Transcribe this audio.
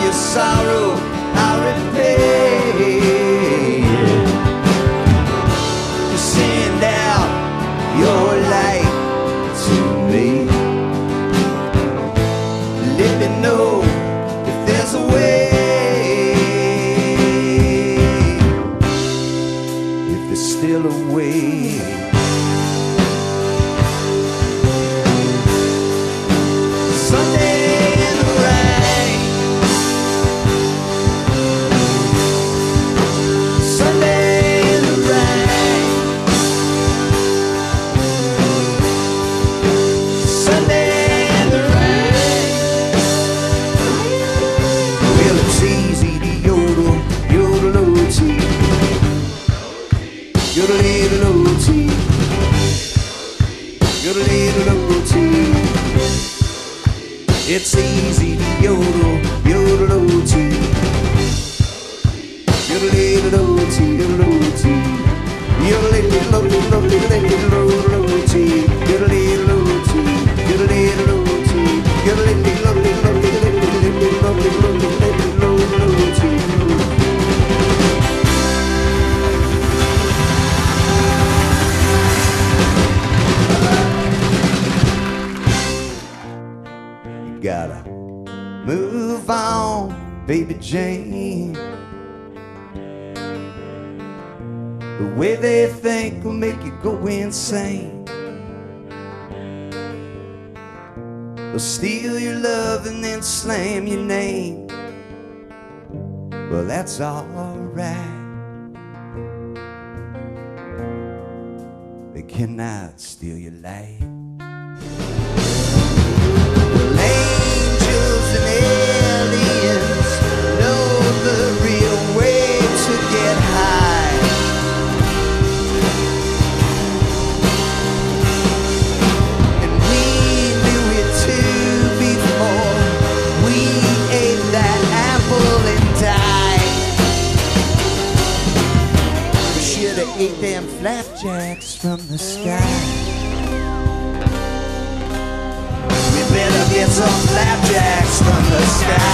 your sorrow I'll repay. Just send out your light to me. Let me know if there's a way, if there's still a way. It's easy to yodel, yodel-o-tee. Yodel-o-tee, yodel-o-tee. Yodel-o-tee, yodel-o-tee. Yodel-o-tee, yodel-o-tee. Gotta move on, baby Jane. The way they think will make you go insane. They'll steal your love and then slam your name. Well, that's alright. They cannot steal your light. Ate them flapjacks from the sky. We better get some flapjacks from the sky.